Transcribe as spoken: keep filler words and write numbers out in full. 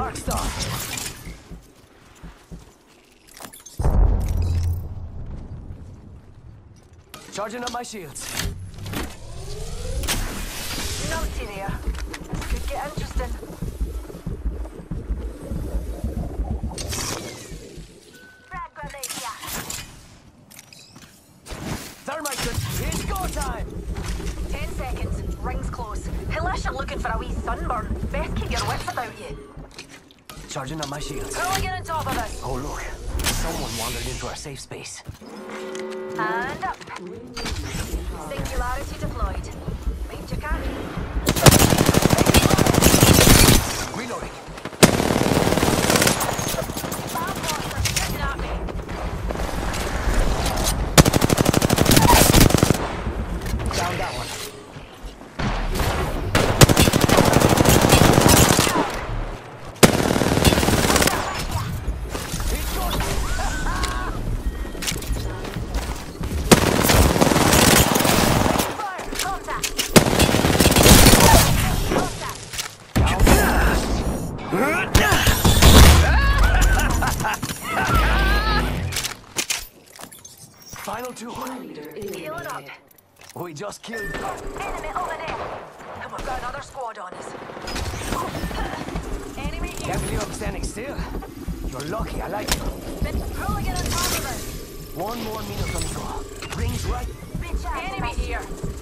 Dark Star. Charging up my shields. Numpty there. This could get interesting. Frag grenade here. Thermite good. It's go time. Ten seconds. Ring's close. Unless you're looking for a wee sunburn, best keep your wits about you. Charging up my shields. Who will get on top of this? Oh look, someone wandered into our safe space. And up. Singularity deployed. Mind your carry. Reloading. Bad boys are shooting at me. Down that one. Final two. Healing up. We just killed. Enemy over there. And we've got another squad on us. Enemy here. Can't believe I'm standing still. You're lucky, I like it. Then probably get on top of us. One more minute, amigo. Rings right. Enemy here.